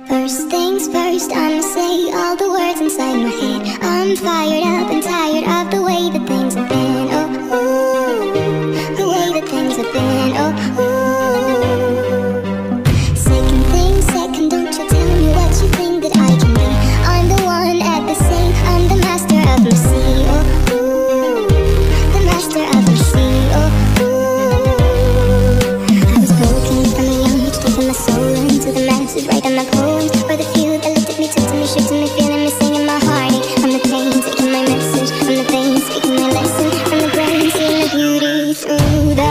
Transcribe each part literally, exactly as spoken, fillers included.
First things first, I'ma say all the words inside my head. I'm fired up and tired of the way that things have been. Oh, ooh, the way that things have been. Oh, ooh. Second thing, second, don't you tell me what you think that I can be. I'm the one at the same, I'm the master of my sea. Oh, ooh, the master of my sea. Oh, ooh. I was broken from a young age, taking my soul into the masses, writing my poems for the few that looked at me, took to me, shook to me, feeling me, singing my heartache. From the pain, taking my message, from the veins, speaking my lesson, from the brain, seeing the beauty through the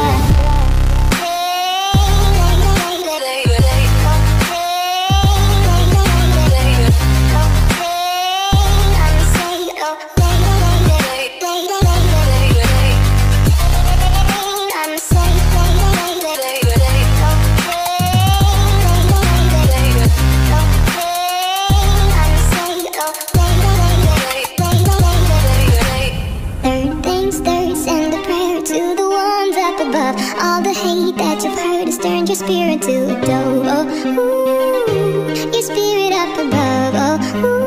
all the hate that you've heard has turned your spirit to a dove. Oh, ooh, your spirit up above. Oh, ooh.